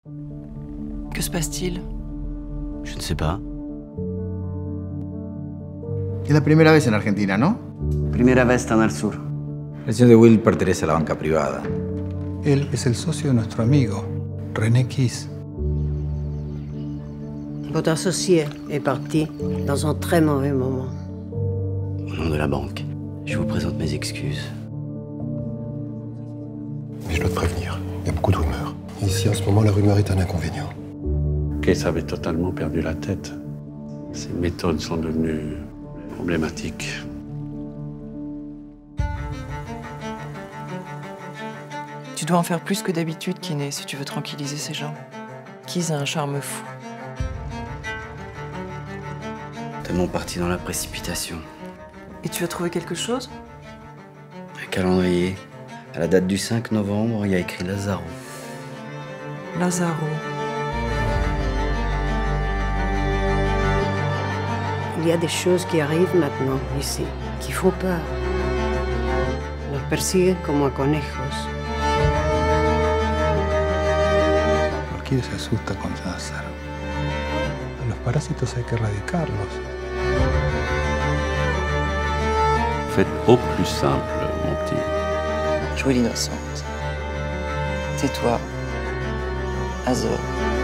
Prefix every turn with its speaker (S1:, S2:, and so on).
S1: Que se passe-t-il?
S2: Je ne sais pas.
S3: Es la primera vez en Argentina, ¿no?
S2: Primera vez en el sur.
S4: El señor de Will pertenece a la banca privada.
S5: Él es el socio de nuestro amigo, René Kiss.
S6: Votre associé est parti dans un très mauvais moment.
S2: Au nom de la banque, je vous présente mes excuses.
S7: Mais je dois te prévenir, il y a beaucoup de rumeurs. Ici, en ce moment, la rumeur est un inconvénient.
S8: Keith avait totalement perdu la tête. Ses méthodes sont devenues problématiques.
S1: Tu dois en faire plus que d'habitude, Kiné, si tu veux tranquilliser ces gens. Kiss a un charme fou.
S2: Tellement parti dans la précipitation.
S1: Et tu as trouvé quelque chose?
S2: Un calendrier. À la date du 5 novembre, il y a écrit Lazaro.
S1: Lazaro.
S6: Il y a des choses qui arrivent maintenant ici, qui font peur. Nos persiguen como a conejos.
S5: Cualquiera se asusta con Lázaro. A los parásitos hay que erradicarlos.
S8: Faites au plus simple, mon petit.
S1: Jouer l'innocente. Tais-toi. Azor.